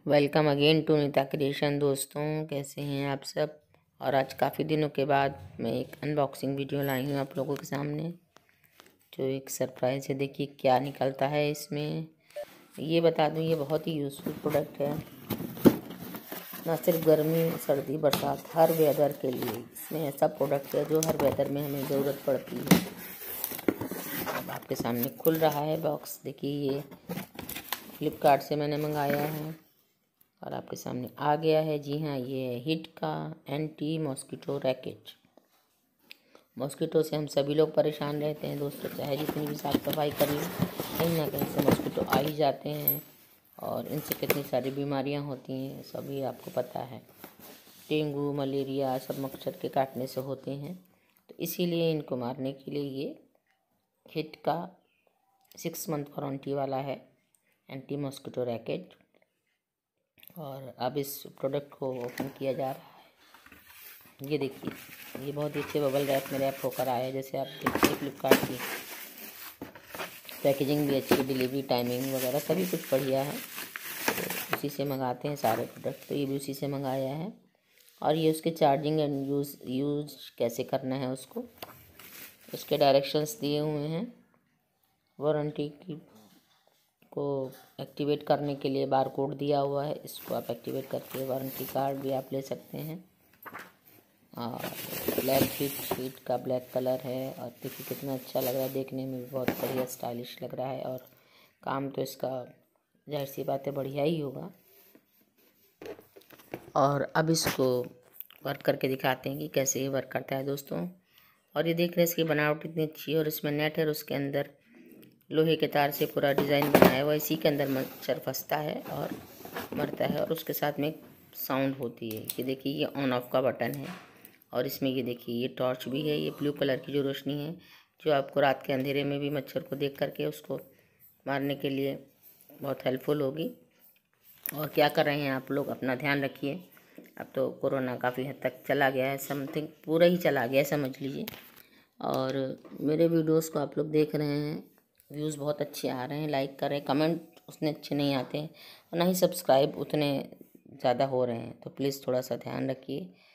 Welcome again to Nita creation. दोस्तों, कैसे हैं आप सब। और आज काफ़ी दिनों के बाद मैं एक अनबॉक्सिंग वीडियो लाई हूँ आप लोगों के सामने, जो एक सरप्राइज़ है। देखिए क्या निकलता है इसमें। ये बता दूँ, ये बहुत ही यूज़फुल प्रोडक्ट है, ना सिर्फ गर्मी सर्दी बरसात, हर वेदर के लिए इसमें ऐसा प्रोडक्ट है जो हर वेदर में हमें ज़रूरत पड़ती है। अब आपके सामने खुल रहा है बॉक्स। देखिए, ये फ्लिपकार्ट से मैंने मंगाया है और आपके सामने आ गया है। जी हाँ, ये है हिट का एंटी मॉस्किटो रैकेट। मॉस्किटो से हम सभी लोग परेशान रहते हैं दोस्तों, चाहे जितनी भी साफ़ सफाई कर लें, कहीं ना कहीं से मॉस्किटो आ ही जाते हैं और इनसे कितनी सारी बीमारियां होती हैं सभी आपको पता है। डेंगू, मलेरिया सब मच्छर के काटने से होते हैं। तो इसीलिए इनको मारने के लिए ये हिट का 6 मंथ वारंटी वाला है एंटी मॉस्किटो रैकेट। और अब इस प्रोडक्ट को ओपन किया जा रहा है। ये देखिए, ये बहुत ही अच्छे बबल रैप में रैप होकर आया है। जैसे आप देखते हैं फ्लिपकार्ट की पैकेजिंग भी अच्छी, डिलीवरी टाइमिंग वगैरह सभी कुछ बढ़िया है। तो उसी से मंगाते हैं सारे प्रोडक्ट, तो ये भी उसी से मंगाया है। और ये उसके चार्जिंग एंड यूज़ कैसे करना है उसके डायरेक्शंस दिए हुए हैं। वारंटी की को एक्टिवेट करने के लिए बार कोड दिया हुआ है, इसको आप एक्टिवेट करके वारंटी कार्ड भी आप ले सकते हैं। और ब्लैक शीट का ब्लैक कलर है और देखिए कितना अच्छा लग रहा है, देखने में भी बहुत बढ़िया स्टाइलिश लग रहा है। और काम तो इसका जाहिर सी बात है बढ़िया ही होगा। और अब इसको वर्क करके दिखाते हैं कि कैसे ये वर्क करता है दोस्तों। और ये देख रहे हैं इसकी बनावट इतनी अच्छी है और इसमें नेट है और उसके अंदर लोहे के तार से पूरा डिज़ाइन बनाया हुआ है। इसी के अंदर मच्छर फंसता है और मरता है। और उसके साथ में साउंड होती है। ये देखिए, ये ऑन ऑफ का बटन है और इसमें ये देखिए ये टॉर्च भी है। ये ब्लू कलर की जो रोशनी है, जो आपको रात के अंधेरे में भी मच्छर को देख करके उसको मारने के लिए बहुत हेल्पफुल होगी। और क्या कर रहे हैं आप लोग, अपना ध्यान रखिए। अब तो कोरोना काफ़ी हद तक चला गया है, समथिंग पूरा ही चला गया है समझ लीजिए। और मेरे वीडियोस को आप लोग देख रहे हैं, व्यूज़ बहुत अच्छे आ रहे हैं, लाइक कर रहे हैं, कमेंट उतने अच्छे नहीं आते हैं और ना ही सब्सक्राइब उतने ज़्यादा हो रहे हैं। तो प्लीज़ थोड़ा सा ध्यान रखिए।